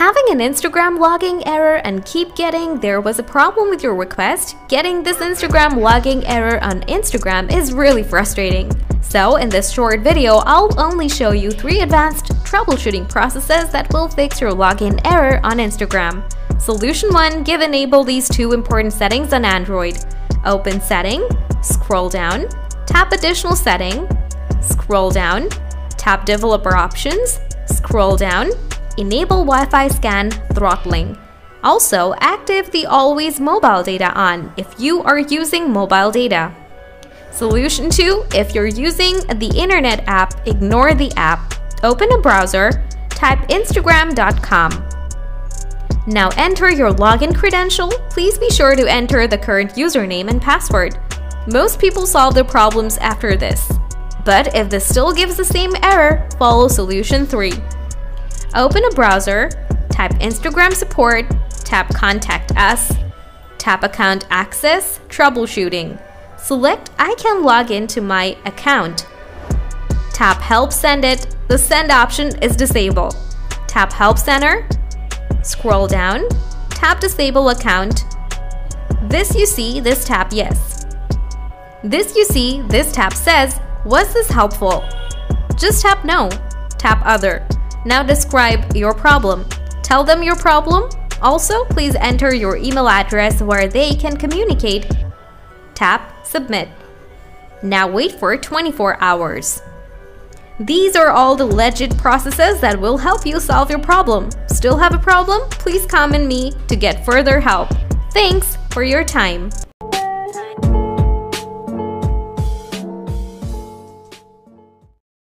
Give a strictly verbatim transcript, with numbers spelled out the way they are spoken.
Having an Instagram logging error and keep getting "there was a problem with your request" getting this Instagram logging error on Instagram is really frustrating. So in this short video, I'll only show you three advanced troubleshooting processes that will fix your login error on Instagram. Solution one. Give enable these two important settings on Android. Open Setting, scroll down, tap Additional Setting, scroll down, tap Developer Options, scroll down, enable Wi-Fi scan throttling. Also, active the Always Mobile Data on if you are using mobile data. Solution two. If you're using the internet app, ignore the app. Open a browser, type instagram dot com. Now enter your login credential. Please be sure to enter the current username and password. Most people solve their problems after this. But if this still gives the same error, follow solution three. Open a browser, type Instagram support, tap Contact Us, tap Account Access, Troubleshooting. Select I can log into my account. Tap Help Send It. The send option is disabled. Tap Help Center. Scroll down. Tap Disable Account. This you see, this tap Yes. This you see, this tab says, was this helpful? Just tap No. Tap Other. Now describe your problem. Tell them your problem. Also, please enter your email address where they can communicate. Tap Submit. Now wait for twenty-four hours. These are all the legit processes that will help you solve your problem. Still have a problem? Please comment me to get further help. Thanks for your time.